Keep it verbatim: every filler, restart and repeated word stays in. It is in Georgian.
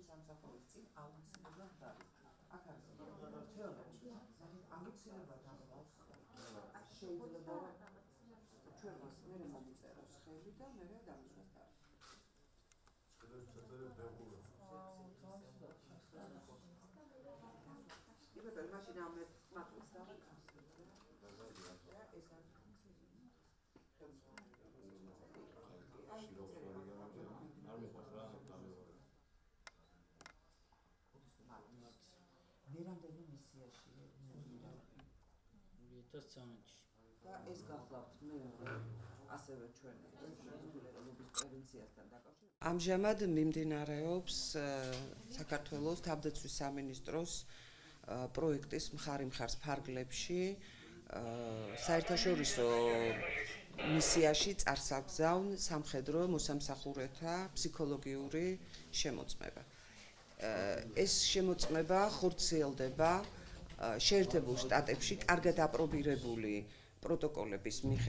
სამსახურის წინ აუცილებლად დაიწყო. აქ არის თეორია. აუცილებლად ამბობს. შეიძლება ჩვენ მას მე მომიწეროს ხელი და მე დამისვას დარი. შეიძლება შეწერეთ დაგულა. იბედო მაშინ ამე მაქვს და ეს არ მიყვარს რა მე რამდენი მისიაში ორი ათას ცხრამეტში და ეს გახლავთ მეორე ასევე ჩვენი სულელობის პრევენციასთან დაკავშირებით. ამჟამად მიმდინარეობს საქართველოს თავდაცვის სამინისტროს პროექტის მხარი მხარს ფარგლებში საერთაშორისო მისიაში წარსაგზავნ სამხედრო მოსამსახურეთა ფსიქოლოგიური შემოწმება. ეს შემოწმება ხორციელდება შეერთებულ შტატებში კარგად აპრობირებული პროტოკოლების მიხედვით.